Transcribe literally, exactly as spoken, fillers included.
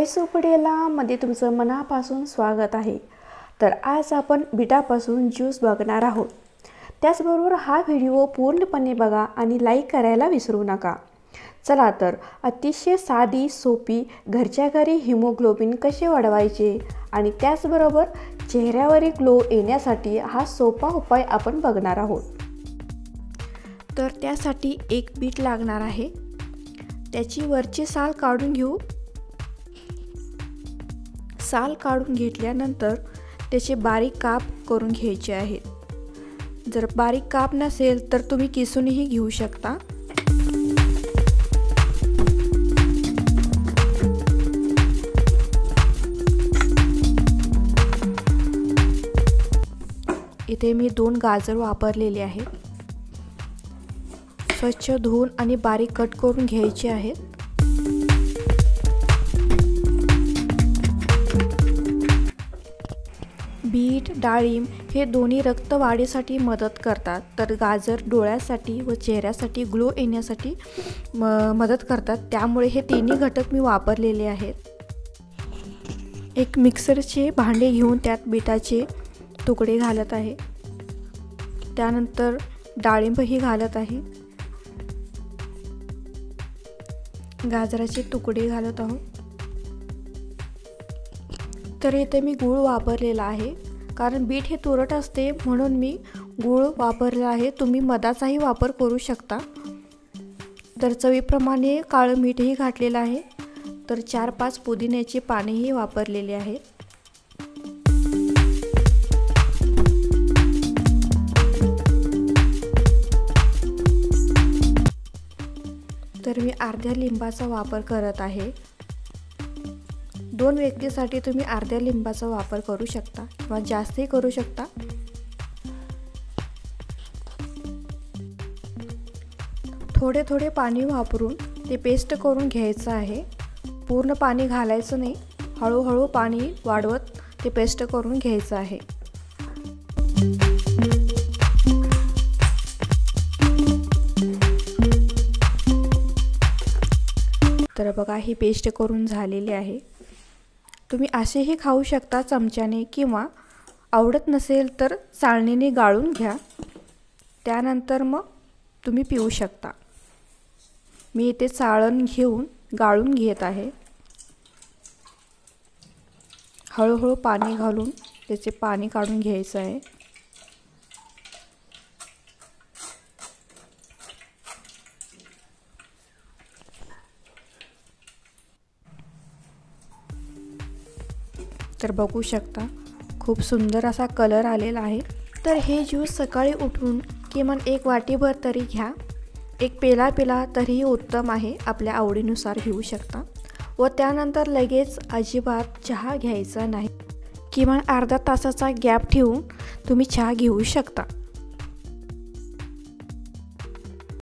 Voice उकडेला मध्ये तुमचं मनापासून स्वागत आहे। तर आज आपण बीटापासून ज्यूस बघणार आहोत। त्याचबरोबर हा व्हिडिओ पूर्णपणे बघा आणि लाईक करायला विसरू नका। चला तर अतिशय साधी सोपी घरच्या घरी हिमोग्लोबिन कसे वाढवायचे आणि त्याचबरोबर चेहऱ्यावरील ग्लो येण्यासाठी हा सोपा उपाय आपण बघणार आहोत। तर त्यासाठी एक बीट लागणार आहे। त्याची वरची साल काढून घेऊ। साल काढून घेतल्यानंतर त्याचे बारीक काप करून घ्यायचे आहेत। जर बारीक काप नसेल तर तुम्ही किसूनही घेऊ शकता। इथे मी दोन गाजर वापरलेले आहेत। स्वच्छ धुवून आणि बारीक कट करून घ्यायचे आहेत। बीट डाळिंब हे दोन्ही रक्त वाढीसाठी मदत करतात, तर गाजर डोळ्यासाठी व चेहऱ्यासाठी ग्लो येण्यासाठी मदत करतात। त्यामुळे हे तिन्ही घटक मी वापरलेले आहेत। एक मिक्सरचे भांडे घेऊन त्यात बीटाचे तुकडे घालत आहे। त्यानंतर डाळिंबही घालत आहे। गाजराचे तुकडे घालत आहोत। तर इथे मी गूळ वापरलेला आहे, कारण बीट हे तुरट असते म्हणून मी गूळ वापरला आहे। तुम्ही मधाचाही वापर करू शकता। तर चवीप्रमाणे काळं मीठही घातलेलं आहे। तर चार पाच पुदिन्याची पानेही वापरलेली आहेत। तर मी अर्ध्या लिंबाचा वापर करत आहे। दोन व्यक्तीसाठी तुम्ही अर्ध्या लिंबाचा वापर करू शकता किंवा जास्तही करू शकता। थोडे थोडे पाणी वापरून ते पेस्ट करून घ्यायचं आहे। पूर्ण पाणी घालायचं नाही, हळूहळू पाणी वाढवत ते पेस्ट करून घ्यायचं आहे। तर बघा ही पेस्ट करून झालेली आहे। तुम्ही असेही खाऊ शकता चमच्याने, किंवा आवडत नसेल तर चाळणीने गाळून घ्या। त्यानंतर मग तुम्ही पिऊ शकता। मी इथे चाळण घेऊन गाळून घेत आहे। हळूहळू पाणी घालून त्याचे पाणी काढून घ्यायचं आहे। तर बघू शकता खूप सुंदर असा कलर आलेला आहे। तर हे ज्यूस सकाळी उठून किमान एक वाटीभर तरी घ्या। एक पेला पिला तरीही उत्तम आहे, आपल्या आवडीनुसार घेऊ शकता। व त्यानंतर लगेच अजिबात चहा घ्यायचा नाही, किमान अर्धा तासाचा गॅप ठेवून तुम्ही चहा घेऊ शकता।